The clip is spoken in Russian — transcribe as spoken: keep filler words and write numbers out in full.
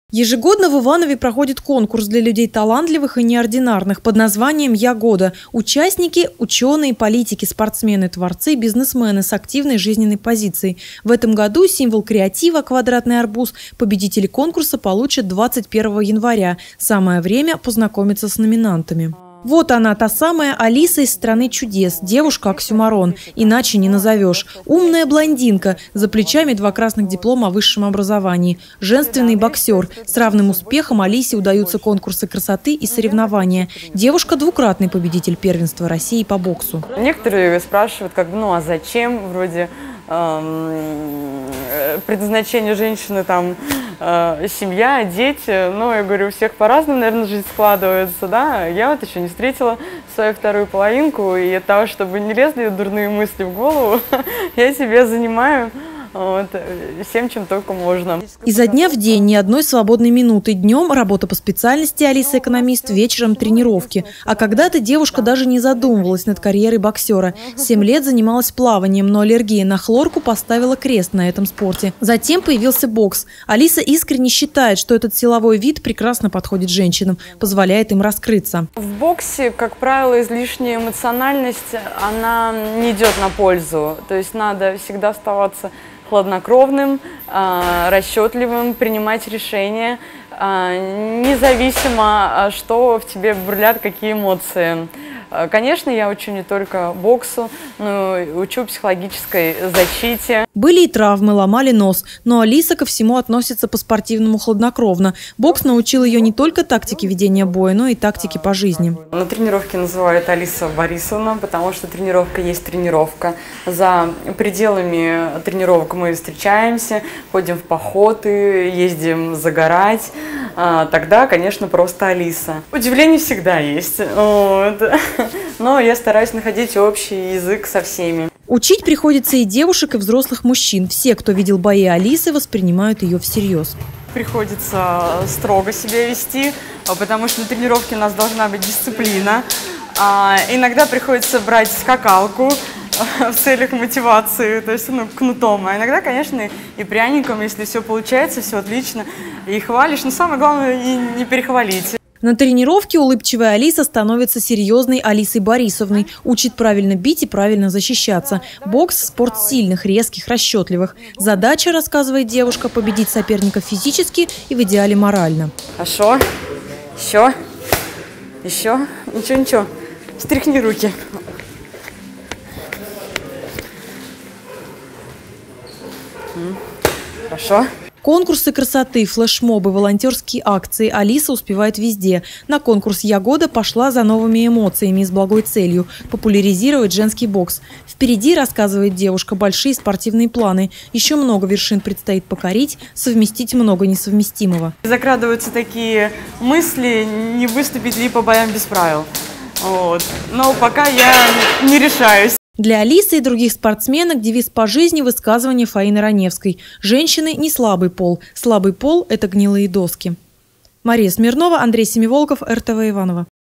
Ежегодно в Иванове проходит конкурс для людей талантливых и неординарных под названием «Я года». Участники – ученые, политики, спортсмены, творцы, бизнесмены с активной жизненной позицией. В этом году символ креатива – квадратный арбуз. Победители конкурса получат двадцать первого января. Самое время познакомиться с номинантами. Вот она, та самая Алиса из «Страны чудес», девушка-оксюмарон, иначе не назовешь. Умная блондинка, за плечами два красных диплома о высшем образовании. Женственный боксер. С равным успехом Алисе удаются конкурсы красоты и соревнования. Девушка – двукратный победитель первенства России по боксу. Некоторые спрашивают, как, ну а зачем, вроде эм, предназначение женщины там э, семья, дети. Ну, я говорю, у всех по-разному, наверное, жизнь складывается, да. Я вот еще не встретила свою вторую половинку, и от того, чтобы не лезли дурные мысли в голову, я себя занимаю вот, всем, чем только можно. Изо дня в день ни одной свободной минуты. Днем работа по специальности Алиса экономист, вечером тренировки. А когда-то девушка даже не задумывалась над карьерой боксера. Семь лет занималась плаванием, но аллергия на хлорку поставила крест на этом спорте. Затем появился бокс. Алиса искренне считает, что этот силовой вид прекрасно подходит женщинам, позволяет им раскрыться. В боксе, как правило, излишняя эмоциональность, она не идет на пользу. То есть надо всегда оставаться хладнокровным, расчетливым, принимать решения, независимо, что в тебе бурлят, какие эмоции. Конечно, я учу не только боксу, но и учу психологической защите. Были и травмы, ломали нос, но Алиса ко всему относится по-спортивному хладнокровно. Бокс научил ее не только тактике ведения боя, но и тактике по жизни. На тренировке называют Алиса Борисовна, потому что тренировка есть тренировка. За пределами тренировок мы встречаемся, ходим в походы, ездим загорать. Тогда, конечно, просто Алиса. Удивление всегда есть. Вот. Но я стараюсь находить общий язык со всеми. Учить приходится и девушек, и взрослых мужчин. Все, кто видел бои Алисы, воспринимают ее всерьез. Приходится строго себя вести, потому что на тренировке у нас должна быть дисциплина. Иногда приходится брать скакалку в целях мотивации, то есть ну, кнутом. А иногда, конечно, и пряником, если все получается, все отлично, и хвалишь. Но самое главное, и не перехвалить. На тренировке улыбчивая Алиса становится серьезной Алисой Борисовной. Учит правильно бить и правильно защищаться. Бокс – спорт сильных, резких, расчетливых. Задача, рассказывает девушка, победить соперника физически и в идеале морально. Хорошо. Еще. Еще. Ничего, ничего. Стряхни руки. Хорошо. Конкурсы красоты, флешмобы, волонтерские акции Алиса успевает везде. На конкурс «Я года» пошла за новыми эмоциями и с благой целью – популяризировать женский бокс. Впереди, рассказывает девушка, большие спортивные планы. Еще много вершин предстоит покорить, совместить много несовместимого. Закрадываются такие мысли, не выступить ли по боям без правил. Вот. Но пока я не решаюсь. Для Алисы и других спортсменок девиз по жизни – высказывание Фаины Раневской. Женщины – не слабый пол. Слабый пол – это гнилые доски. Мария Смирнова, Андрей Семиволков, эр тэ вэ Иваново.